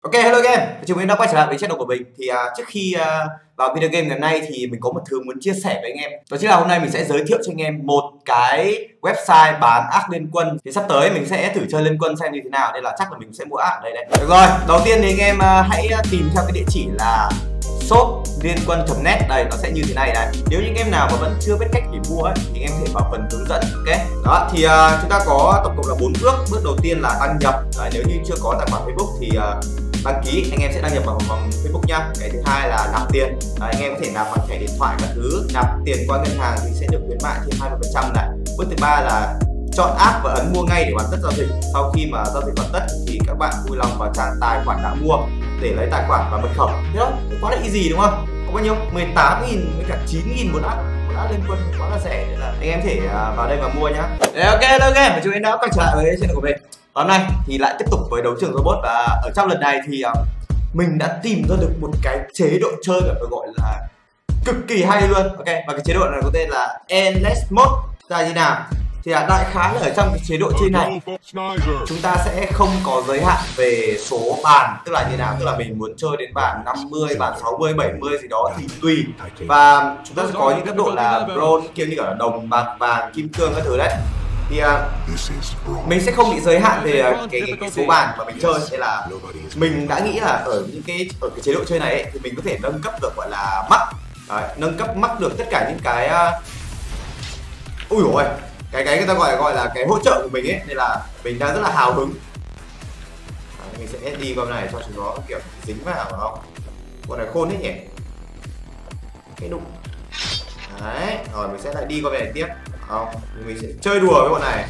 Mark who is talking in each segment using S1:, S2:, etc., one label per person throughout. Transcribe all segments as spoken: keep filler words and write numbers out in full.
S1: Ok, hello game, chúng mình đã quay trở lại với channel của mình. Thì uh, trước khi uh, vào video game ngày hôm nay thì mình có một thứ muốn chia sẻ với anh em. Đó chính là hôm nay mình sẽ giới thiệu cho anh em một cái website bán ác liên quân. Thì sắp tới mình sẽ thử chơi liên quân xem như thế nào, nên là chắc là mình sẽ mua ác ở đây đấy. Được rồi, đầu tiên thì anh em uh, hãy tìm theo cái địa chỉ là shop liên quân chấm net. Đây, nó sẽ như thế này này. Nếu những em nào mà vẫn chưa biết cách để mua ấy, thì em có thể vào phần hướng dẫn. Ok, đó thì uh, chúng ta có tổng cộng là bốn bước. Bước đầu tiên là đăng nhập. Đấy, nếu như chưa có tài khoản Facebook thì uh, đăng ký, anh em sẽ đăng nhập vào vòng Facebook nhá. Cái thứ hai là nạp tiền. Đấy, anh em có thể nạp bằng thẻ điện thoại các thứ. Nạp tiền qua ngân hàng thì sẽ được khuyến mại thêm hai mươi phần trăm này. Bước thứ ba là chọn app và ấn mua ngay để hoàn tất giao dịch. Sau khi mà giao dịch hoàn tất thì các bạn vui lòng vào trang tài khoản đã mua để lấy tài khoản và mật khẩu. Thế đó, quá là easy đúng không? Có bao nhiêu? mười tám nghìn với cả chín nghìn một app. Một app liên quân quá là rẻ, nên là anh em thể vào đây và mua nhá. Đấy, ok, ok, và chúng em đã quay trở lại với channel của mình. Hôm nay thì lại tiếp tục với đấu trường robot, và ở trong lần này thì uh, mình đã tìm ra được một cái chế độ chơi mà phải gọi là cực kỳ hay luôn. Ok, và cái chế độ này có tên là Endless Mode. Ra như nào? Thì là đại khái là ở trong cái chế độ chơi này chúng ta sẽ không có giới hạn về số bàn. Tức là như nào? Tức là mình muốn chơi đến bàn năm mươi, bàn sáu mươi, bảy mươi gì đó thì tùy. Và chúng ta sẽ có những cấp độ là bronze, kiểu như là đồng, bạc, vàng, kim cương các thứ đấy. Thì uh, mình sẽ không bị giới hạn về uh, cái, cái, cái số bàn mà mình chơi. Nên là mình đã nghĩ là ở những cái ở cái chế độ chơi này ấy, thì mình có thể nâng cấp được gọi là mắc. Đấy, nâng cấp mắc được tất cả những cái uh... ui dồi ôi, cái cái người ta gọi là gọi là cái hỗ trợ của mình ấy, nên là mình đang rất là hào hứng. Đấy, mình sẽ đi qua bên này cho chúng nó kiểu dính vào, phải không? Con này khôn hết nhỉ? Cái đụng. Đấy, rồi mình sẽ lại đi qua bên này tiếp. Không, mình sẽ chơi đùa với bọn này.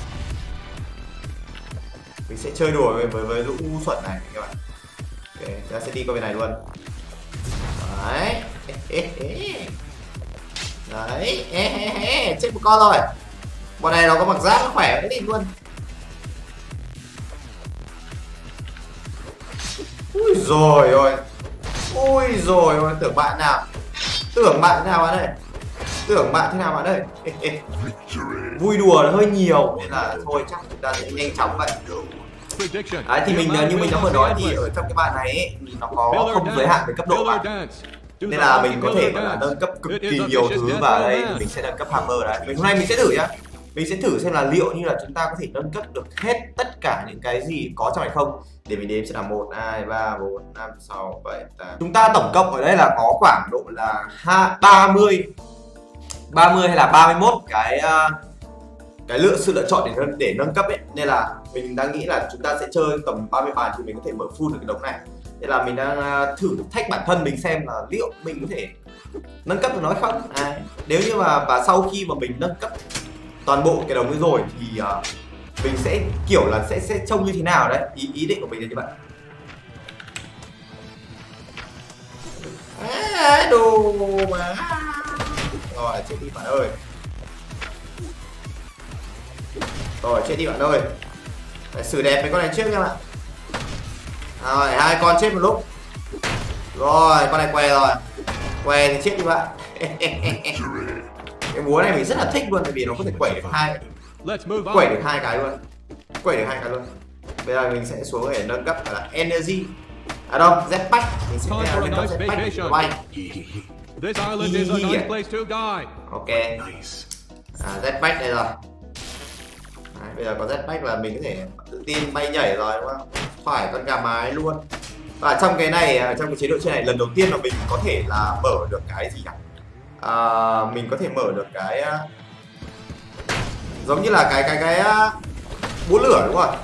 S1: Mình sẽ chơi đùa với với, với lũ ngu xuẩn này các bạn. Ok, ta sẽ đi qua bên này luôn. Đấy. Đấy, chết một con rồi. Bọn này nó có mặc giáp, nó khỏe cái đi luôn. Ui rồi ôi. Ui rồi ôi, tưởng bạn nào? Tưởng bạn nào bạn ơi? Tưởng bạn thế nào bạn ơi? Vui đùa nó hơi nhiều nên là thôi chắc chúng ta sẽ nhanh chóng vậy. Đấy, thì mình như mình đã vừa nói thì ở trong cái bàn này ấy, nó có không giới hạn về cấp độ mà, nên là mình có thể gọi là nâng cấp cực kỳ nhiều thứ. Và đây thì mình sẽ nâng cấp hammer đấy. Mình hôm nay mình sẽ thử nhá. Mình sẽ thử xem là liệu như là chúng ta có thể nâng cấp được hết tất cả những cái gì có trong này không. Để mình đếm sẽ là một, hai, ba, bốn, năm, sáu, bảy, tám. Chúng ta tổng cộng ở đây là có khoảng độ là ba mươi ba mươi hay là ba mươi mốt cái uh, cái lựa sự lựa chọn để để nâng cấp ấy. Nên là mình đang nghĩ là chúng ta sẽ chơi tầm ba mươi bàn thì mình có thể mở full được cái đống này. Nên là mình đang uh, thử thách bản thân mình xem là liệu mình có thể nâng cấp được nó hay không. À, nếu như mà và sau khi mà mình nâng cấp toàn bộ cái đống ấy rồi thì uh, mình sẽ kiểu là sẽ sẽ trông như thế nào đấy. Ý ý định của mình là như vậy. À, đồ mà. Rồi, chết đi bạn ơi. Rồi, chết đi bạn ơi. Phải xử đẹp mấy con này trước nha bạn. Rồi, hai con chết một lúc. Rồi, con này què rồi. Què thì chết đi bạn. Cái búa này mình rất là thích luôn, bởi vì nó có thể quẩy được hai quẩy được hai cái luôn. Quẩy được hai cái luôn. Bây giờ mình sẽ xuống để nâng cấp là energy. À đâu, Jetpack. Mình sẽ nâng cấp Jetpack để bay.
S2: This island is a nice place to die.
S1: Ok. À, Jetpack đây rồi. Đấy, bây giờ có Jetpack là mình có thể tự tin bay nhảy rồi đúng không? Phải con gà mái luôn. Và trong cái này, trong cái chế độ chơi này, lần đầu tiên mà mình có thể là mở được cái gì nhỉ? À, mình có thể mở được cái giống như là cái cái cái búa lửa đúng không?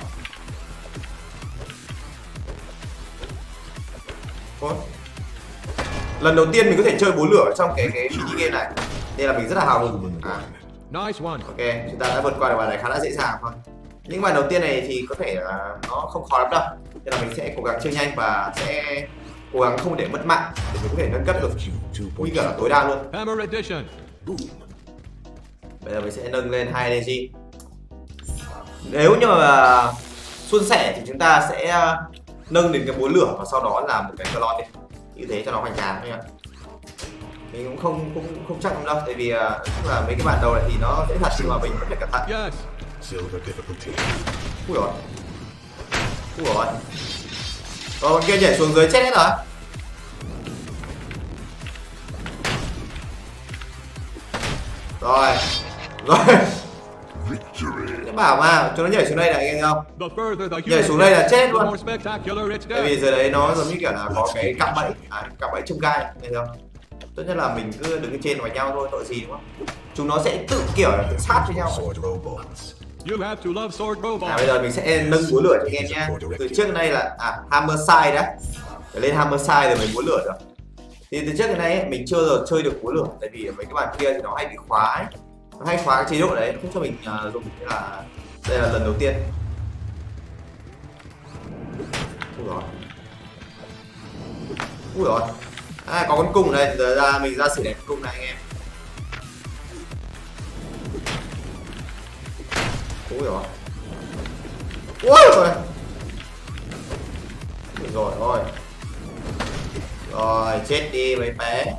S1: Ôi. Lần đầu tiên mình có thể chơi búa lửa trong cái cái mini game này, nên là mình rất là hào hứng. À. Ok, chúng ta đã vượt qua được bài này khá là dễ dàng thôi. Những bài đầu tiên này thì có thể là nó không khó lắm đâu, nên là mình sẽ cố gắng chơi nhanh và sẽ cố gắng không để mất mạng để mình có thể nâng cấp được nguy cơ là tối đa luôn. Bây giờ mình sẽ nâng lên hai energy. Nếu như mà suôn sẻ thì chúng ta sẽ nâng đến cái búa lửa và sau đó là một cái clone đi, như thế cho nó hoành tráng nhá. Mình cũng không không không chắc lắm đâu, tại vì uh, là mấy cái bản đầu này thì nó dễ thật nhưng mà mình vẫn phải cẩn thận. Ui rồi, ui rồi, Rồi con kia nhảy xuống dưới chết hết rồi. Rồi. Rồi. Cái bảo mà chúng nó nhảy xuống đây này, nghe không? Nhảy xuống đây là chết luôn. Tại vì giờ đấy nó giống như kiểu là có cái cạm bẫy, à, cạm bẫy chông gai, nghe không? Tốt nhất là mình cứ đứng trên vào nhau thôi, tội gì đúng không? Chúng nó sẽ tự kiểu là tự sát với nhau. À, bây giờ mình sẽ nâng búa lửa cho anh em nhé. Từ trước đến nay là à hammer side đấy. Để lên hammer side rồi mình búa lửa được. Thì từ trước đến nay ấy, mình chưa giờ chơi được búa lửa, tại vì mấy cái bàn kia thì nó hay bị khóa ấy. Nó hay khóa cái chế độ đấy, không cho mình uh, dùng. Thế là đây là lần đầu tiên. Ui rồi. Ui rồi. À, có con cung đây, giờ ra mình ra xử đẹp cung này anh em. Ui rồi. Ui rồi. Rồi thôi. Rồi chết đi mấy bé.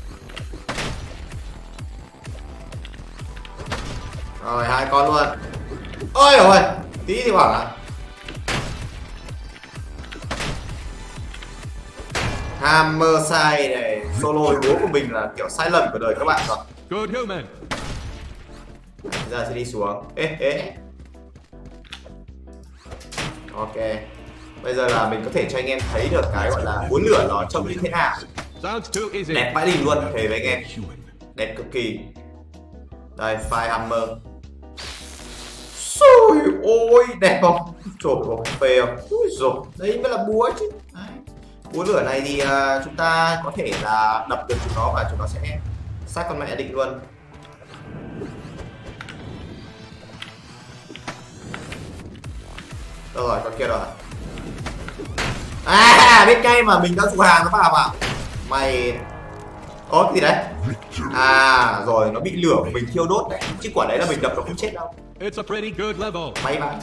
S1: Rồi hai con luôn. Ôi rồi, tí thì bảo là hammer sai này, solo búa của mình là kiểu sai lầm của đời các bạn rồi. Ra sẽ đi xuống. Ê, ê. Ok. Bây giờ là mình có thể cho anh em thấy được cái gọi là búa lửa nó trông như thế nào. Đẹp vãi lìn luôn, thề với anh em. Đẹp cực kỳ. Đây, fire hammer. Trời ơi, đẹp không? Trời ơi, phê không? Ui dồi, đấy mới là búa chứ. Đấy. Búa lửa này thì uh, chúng ta có thể là đập được chúng nó và chúng nó sẽ sát con mẹ định luôn. Đâu rồi, con kia rồi. À, biết ngay mà mình đã dùng hàng nó vào mà. Mày... Có cái gì đấy? À, rồi nó bị lửa của mình thiêu đốt đấy. Chứ quả đấy là mình đập nó không chết đâu. May mắn.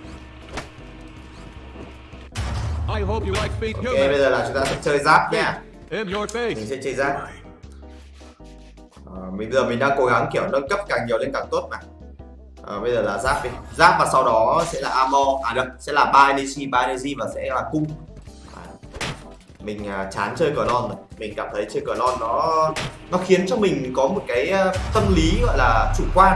S1: Ok, bây giờ là chúng ta sẽ chơi giáp nha. Mình sẽ chơi giáp. À, bây giờ mình đang cố gắng kiểu nâng cấp càng nhiều lên càng tốt mà. À, bây giờ là giáp đi. Giáp và sau đó sẽ là armor. À được, sẽ là ba energy, ba energy và sẽ là cung. À, mình uh, chán chơi cờ lon rồi. Mình cảm thấy chơi cờ lon nó nó khiến cho mình có một cái uh, tâm lý gọi là chủ quan.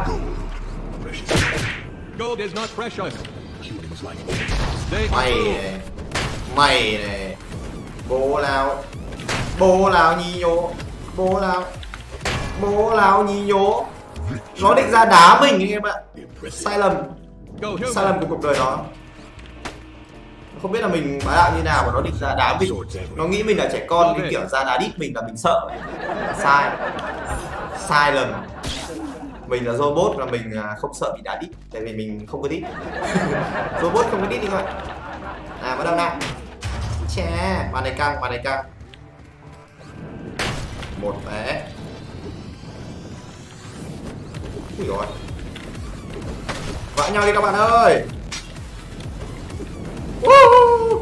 S1: Mày này, mày này, bố lao, bố lao nhi nhố, bố lao, bố lao nhi nhố. Nó định ra đá mình anh em ạ. Sai lầm, sai lầm của cuộc đời nó. Không biết là mình bá đạo như nào mà nó định ra đá mình. Nó nghĩ mình là trẻ con, cái kiểu ra đá đít mình là mình sợ. Sai, sai lầm. Mình là robot và mình không sợ bị đá đít, tại vì mình không có đít. Robot không có đít đi các bạn. À, bắt đầu nào. Chè, bàn này căng, bàn này căng. Một bé. Ui rồi. Vã nhau đi các bạn ơi. Ui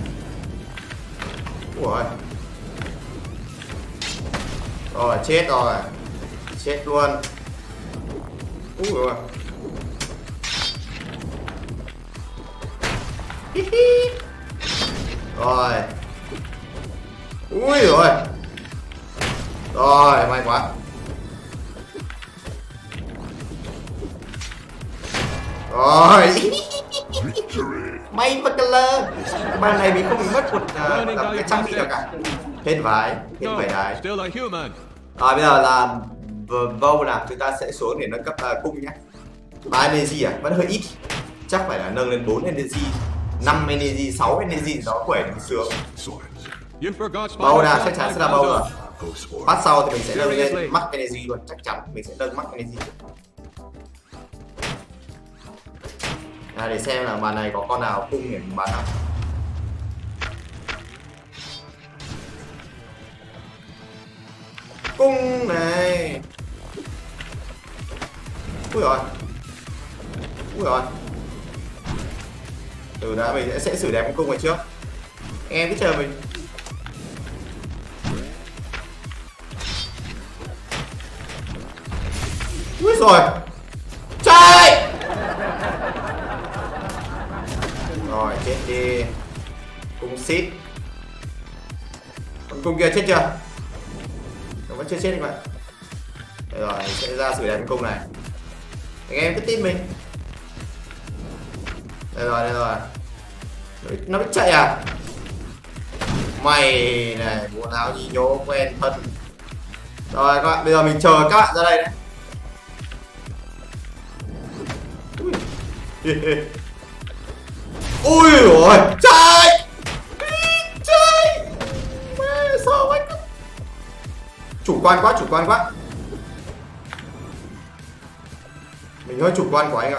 S1: rồi. Rồi, chết rồi. Chết luôn. Ui rồi. Rồi. Ui rồi. Rồi, may quá. Rồi. May và color. Bàn này mình không bị mất một uh, cái trang bị nào cả. Hết vái, hết vải đái. Rồi bây giờ là vô nào, chúng ta sẽ xuống để nâng cấp uh, cung nhé. ba energy à? Vẫn hơi ít. Chắc phải là nâng lên bốn energy, năm energy, sáu energy đó quẩy được sướng. Bầu nào chắc chắn sẽ là bầu rồi. Phát sau thì mình sẽ nâng lên max energy luôn, chắc chắn mình sẽ nâng max energy. À, để xem là bàn này có con nào cung để mình bắn không. Cung này. Ui rồi. Ui rồi. Từ đã mình sẽ xử đẹp cái cung này trước. Em cứ chờ mình. Ui rồi. Trời. Rồi chết đi. Cung xít. cung kia chết chưa? Nó vẫn chưa chết anh bạn. Đây rồi, mình sẽ ra xử đẹp cái cung này. Anh em cứ tin mình. Đây rồi, đây rồi. Nó biết chạy à? Mày này, bộ áo nhí nhố quen thân. Rồi các bạn, bây giờ mình chờ các bạn ra đây đấy. Ui ôi, chạy! Chạy! Mẹ sao anh? Chủ quan quá, chủ quan quá. Mình hơi chủ quan của anh ạ.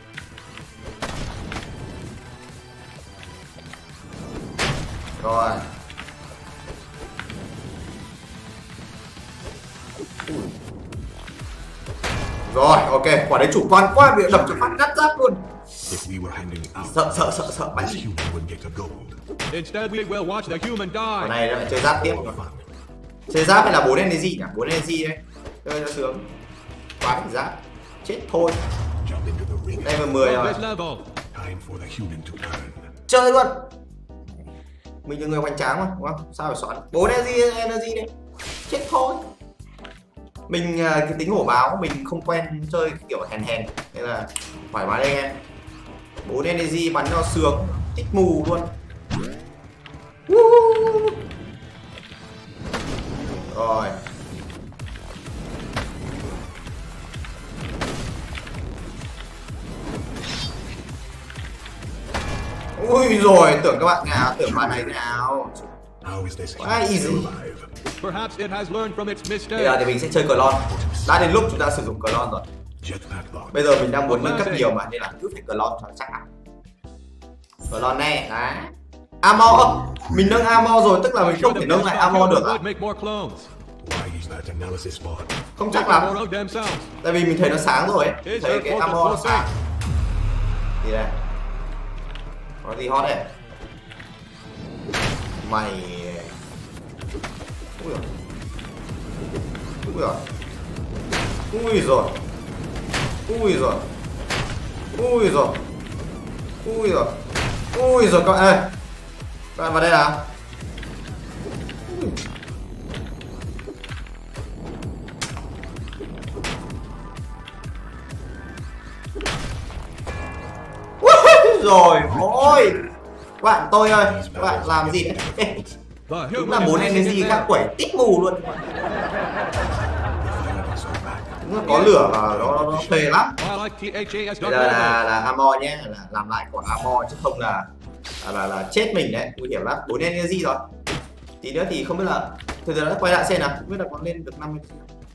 S1: Rồi. Rồi, ok, quả đấy chủ quan quá, bị đập cho phát nát giáp luôn. Sợ, sợ, sợ, sợ, bắn. Quả này lại chơi giáp tiếp. Chơi giáp hay là bốn energy nhỉ? bốn energy đấy. Chơi nó sướng. Quá giáp. Chết thôi. Đây là mười rồi. Chơi luôn. Mình là người hoành tráng mà, đúng không? Sao phải soạn bốn energy energy đấy. Chết thôi. Mình cái tính hổ báo mình không quen chơi kiểu hèn hèn nên là thoải mái đây em. bốn energy bắn cho sướng, tích mù luôn. Rồi. Ui rồi, tưởng các bạn nào, tưởng bạn này nào. Quá easy. Bây giờ thì mình sẽ chơi Clone. Đã đến lúc chúng ta sử dụng Clone rồi. Bây giờ mình đang muốn nâng cấp nhiều mà nên là cứ phải Clone cho chắc ăn. Clone này, đấy. Armor, mình nâng Armor rồi tức là mình không thể nâng lại Armor được à? Không chắc lắm. Tại vì mình thấy nó sáng rồi ấy. Thấy cái Armor nó sáng. Gì đây? Có gì hot đây? Mày. Ui rồi. Ui rồi. Ui rồi. Ui rồi. Ui rồi. Ui rồi. Ui rồi các bạn ơi. Các bạn vào đây nào. Rồi, ôi. Các bạn tôi ơi, các bạn làm gì đấy? Đúng là bốn energy các quẩy tít mù luôn. Đúng là có lửa và nó, nó phê lắm. Bây giờ là, là Armor nhé, là làm lại quả Armor chứ không là là, là là chết mình đấy, nguy hiểm lắm. bốn energy rồi. Tí nữa thì không biết là từ giờ đã quay lại xem nào, không biết là có lên được năm mươi.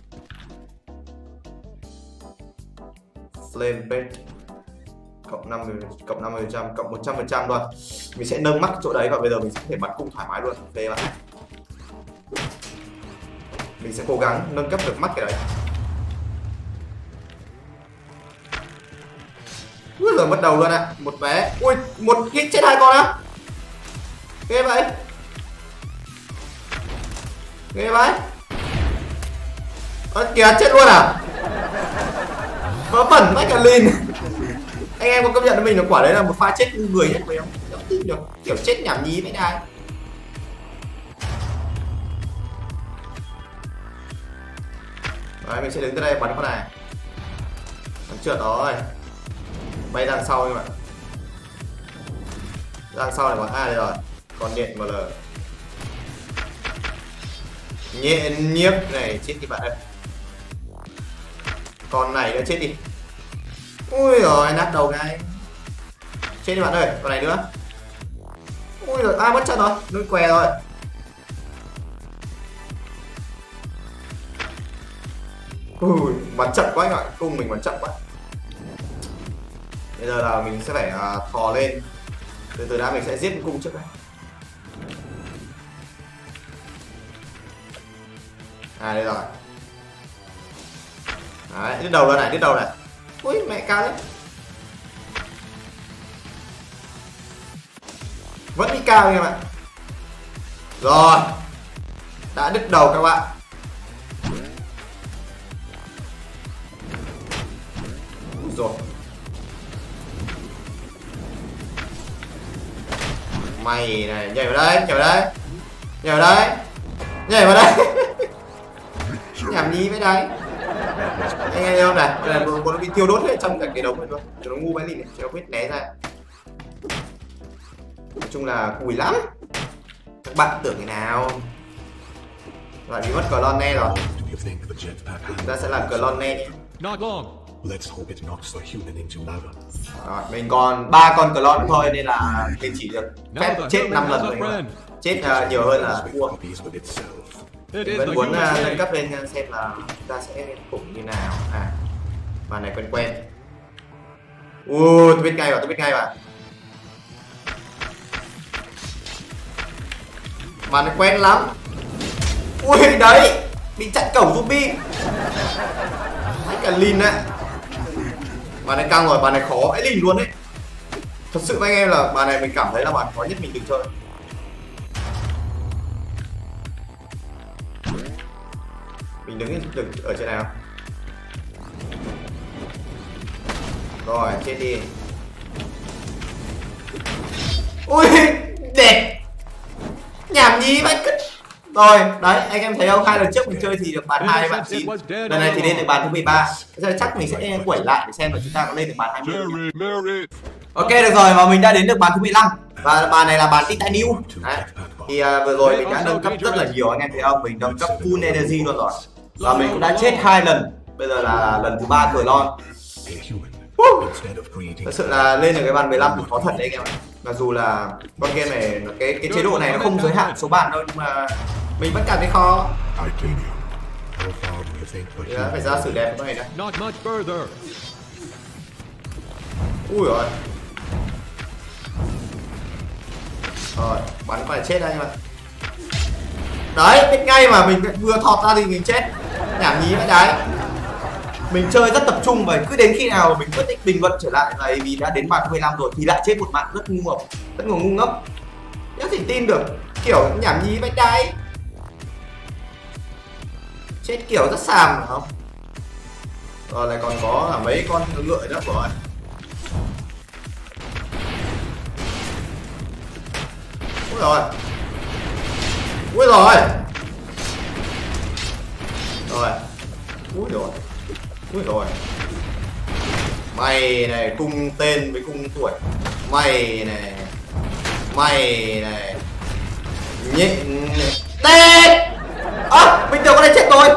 S1: Flame Paint cộng năm mươi, cộng năm mươi phần trăm, cộng một trăm phần trăm thôi. Mình sẽ nâng mắt chỗ đấy và bây giờ mình sẽ có thể bắn cung thoải mái luôn. Phê lắm. Mình sẽ cố gắng nâng cấp được mắt cái đấy. Ui rồi mất đầu luôn ạ. À. Một vé. Ui, một hit chết hai con á. Ghê vậy. Ghê vậy. Ơ kìa chết luôn à. Có bẩn mất cả lìn. Anh em có công nhận với mình là quả đấy là một pha chết người nhất phải không? Không tin được. Kiểu chết nhảm nhí với ai. Đấy, mình sẽ đứng tới đây bắn con này. Bắn trượt rồi. Bay ra sau các bạn. Ra sau này bắn A đây rồi. Còn điện mà là nhẹ nhiếp này chết đi bạn ơi. Con này nữa chết đi. Ui rồi nát đầu ngay. Chết đi bạn ơi, con này nữa. Ui rồi, à mất trận rồi, nuôi què rồi. Ui, bắn chậm quá anh ạ, cung mình bắn chậm quá. Bây giờ là mình sẽ phải uh, thò lên. Từ từ đã mình sẽ giết cung trước đây. À đây rồi. Đấy, đứt đầu ra này, đứt đầu này. Ui mẹ cao đấy. Vẫn đi cao nha các bạn. Rồi. Đã đứt đầu các bạn. Rồi. Mày này, nhảy vào đây, nhảy vào đây. Nhảy vào đây. Nhảy vào đây. Nhảm nhí với đấy. Anh nghe không này, đây là một con bị tiêu đốt hết trong cả cái đống này luôn. Cho nó ngu vãi lìn này, cho nó biết né ra. Nói chung là cùi lắm. Các bạn tưởng thế nào? Lại bị mất Clone rồi. Chúng ta sẽ làm Clone nhé. Rồi, mình còn ba con Clone thôi nên là mình chỉ được phép chết năm lần rồi. Chết uh, nhiều hơn là thua. Mình vẫn muốn uh, nâng cấp lên xem là chúng ta sẽ cùng như nào. À, bàn này quen quen. Ui, tôi biết ngay mà, tôi biết ngay mà. Bàn này quen lắm. Ui đấy, bị chặn cổng zombie. Mấy cả lìn á. Bàn này căng rồi, bàn này khó vãi lìn luôn đấy. Thật sự với anh em là bàn này mình cảm thấy là bàn khó nhất mình từng chơi. Mình đứng được ở trên này không? Rồi, chết đi. Ui, đẹp. Nhảm nhí vãi cứt. Rồi, đấy, anh em thấy không? Hai lần trước mình chơi thì được bàn hai, bàn chín. Lần này thì lên được bàn thứ mười ba. Bây giờ chắc mình sẽ quẩy lại để xem là chúng ta có lên được bàn hai mươi. Ok, được rồi, và mình đã đến được bàn thứ mười lăm. Và bàn này là bàn Titanium. Đấy. Thì uh, vừa rồi mình đã nâng cấp rất là nhiều, anh em thấy không? Mình nâng cấp full energy luôn rồi. Và mình cũng đã chết hai lần. Bây giờ là lần thứ ba Clone. Thật sự là lên được cái bàn mười lăm thì khó thật đấy anh em ạ. Mặc dù là con game này, cái cái chế độ này nó không giới hạn số bàn đâu, nhưng mà mình vẫn cảm thấy khó. Thì phải ra xử đẹp con này đã. Ui rồi. Rồi, bắn phải chết đây mà. Đấy, biết ngay mà mình vừa thọt ra thì mình chết. Nhảm nhí vậy đấy. Mình chơi rất tập trung và cứ đến khi nào mình quyết định bình luận trở lại là vì đã đến bàn thứ mười lăm rồi thì lại chết một mạng rất ngu ngốc, rất ngu ngốc. Nếu thể tin được, kiểu nhảm nhí vậy đấy. Chết kiểu rất xàm phải không? Rồi lại còn có cả mấy con ngựa nữa rồi. Úi rồi. Úi rồi. Rồi. Úi rồi. Úi rồi. Mày này, cung tên với cung tuổi. Mày này. Mày này. Nhịn tên. À, mình tưởng con này chết rồi.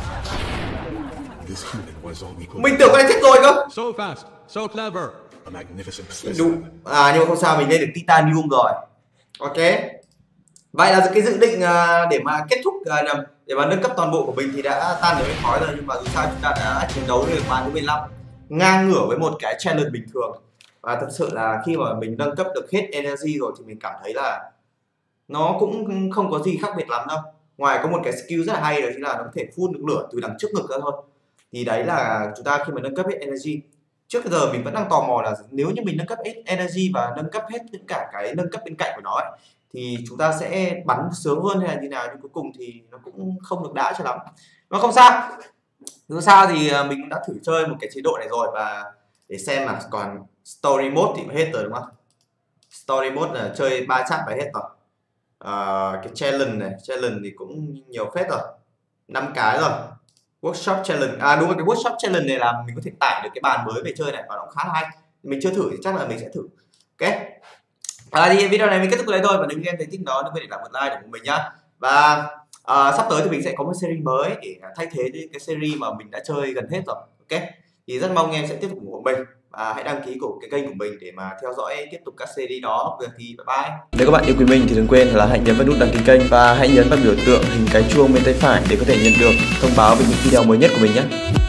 S1: Mình tưởng con này chết rồi cơ.
S2: So fast, so clever.
S1: Đúng. À, nhưng mà không sao, mình lên được Titanium rồi. Ok. Vậy là cái dự định để mà kết thúc để mà nâng cấp toàn bộ của mình thì đã tan đến khói rồi, nhưng mà dù sao chúng ta đã chiến đấu được bàn thứ mười lăm, ngang ngửa với một cái challenge bình thường. Và thật sự là khi mà mình nâng cấp được hết energy rồi thì mình cảm thấy là nó cũng không có gì khác biệt lắm đâu. Ngoài có một cái skill rất là hay đó chính là nó có thể phun được lửa từ đằng trước ngực ra thôi. Thì đấy là chúng ta khi mà nâng cấp hết energy. Trước giờ mình vẫn đang tò mò là nếu như mình nâng cấp hết energy và nâng cấp hết những cả cái nâng cấp bên cạnh của nó ấy, thì chúng ta sẽ bắn sướng hơn hay là như nào, nhưng cuối cùng thì nó cũng không được đã cho lắm. Nó không sao. Dù sao thì mình cũng đã thử chơi một cái chế độ này rồi, và để xem là còn story mode thì hết rồi đúng không? Story mode là chơi ba chap phải hết rồi. À, cái challenge này, challenge thì cũng nhiều phết rồi. năm cái rồi. Workshop challenge, à đúng rồi, cái workshop challenge này là mình có thể tải được cái bàn mới về chơi này và nó khá là hay. Mình chưa thử thì chắc là mình sẽ thử. Ok. À, thì video này mình kết thúc đây thôi, và nếu như em thấy thích nó đừng quên để lại một like để của mình nhá. Và à, sắp tới thì mình sẽ có một series mới để thay thế cái series mà mình đã chơi gần hết rồi. Ok. Thì rất mong em sẽ tiếp tục ủng hộ mình. Và hãy đăng ký của cái kênh của mình để mà theo dõi tiếp tục các series đó. Rồi thì bye bye.
S3: Nếu các bạn yêu quý mình thì đừng quên là hãy nhấn vào nút đăng ký kênh và hãy nhấn vào biểu tượng hình cái chuông bên tay phải để có thể nhận được thông báo về những video mới nhất của mình nhé.